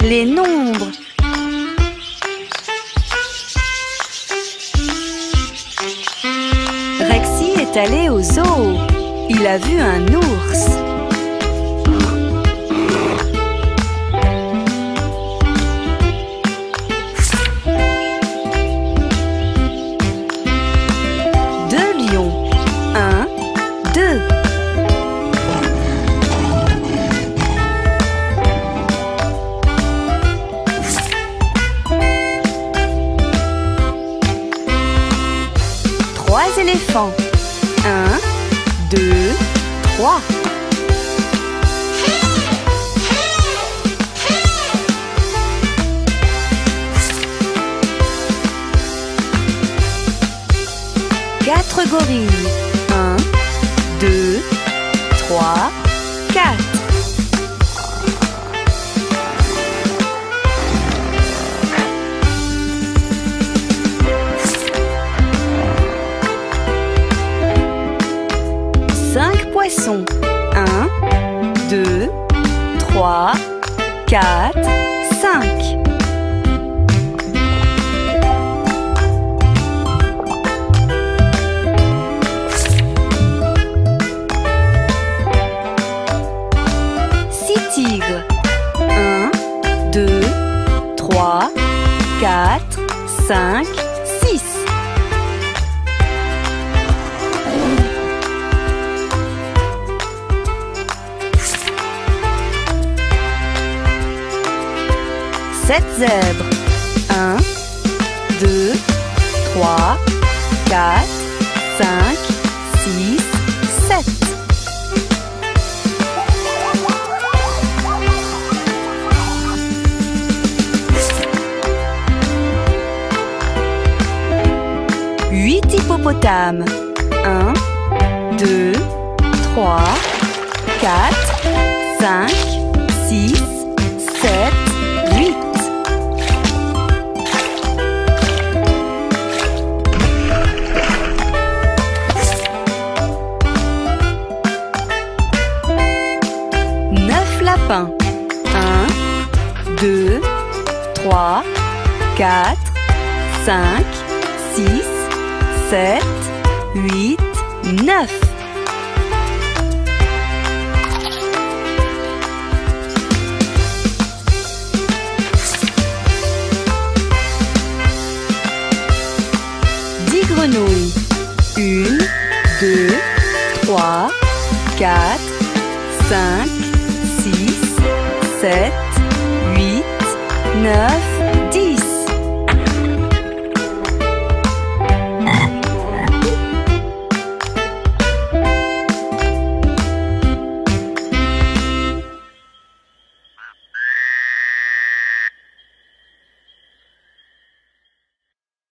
Les nombres. Rexy est allé au zoo. Il a vu un ours. Deux lions. 1, 2. Trois éléphants. 1, 2, 3. Quatre gorilles. 1, 2, 3, 4. Cinq poissons. 1, 2, 3, 4, 5. Six tigres. 1, 2, 3, 4, 5, 6. Sept zèbres. 1, 2, 3, 4, 5, 6, 7. Huit hippopotames. 1, 2, 3, 4, 5, 6, 7, 8. Neuf lapins. 1, 2, 3, 4, 5, 6, 7, 8, 9. Dix grenouilles. 1, 2, 3, 4, 5, 6, 7, 8, 9,